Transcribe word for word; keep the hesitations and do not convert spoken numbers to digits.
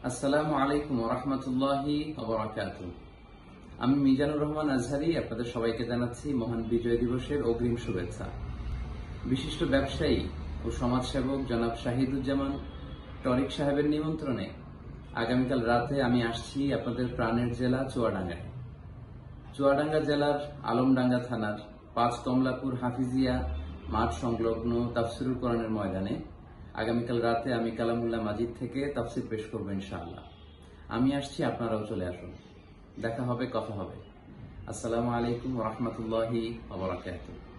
আসসালামু আলাইকুম ওয়া রাহমাতুল্লাহি ওয়া বারাকাতুহু। আমি মিজানুর রহমান আজহারি আপনাদের সবাইকে জানাচ্ছি মহান বিজয় দিবসের অগ্রিম শুভেচ্ছা। বিশিষ্ট ব্যবসায়ী ও সমাজসেবক জনাব শাহিদুজ্জামান টরিক সাহেবের নিমন্ত্রণে আগামীকাল রাতে আমি আসছি আপনাদের প্রাণের জেলা চুয়াডাঙ্গায়। চুয়াডাঙ্গা জেলার আলমডাঙ্গা থানার পাঁচ কমলাপুর হাফিজিয়া মাঠ সংলগ্ন তাফসিরুল কোরআনের ময়দানে আগামীকাল রাতে আমি কালামুল্লাহ মাজিদ থেকে তাফসির পেশ করবো ইনশাআল্লাহ। আমি আসছি, আপনারাও চলে আসুন। দেখা হবে, কথা হবে। আসসালামু আলাইকুম ওয়া রাহমাতুল্লাহি ওয়া বারাকাতুহু।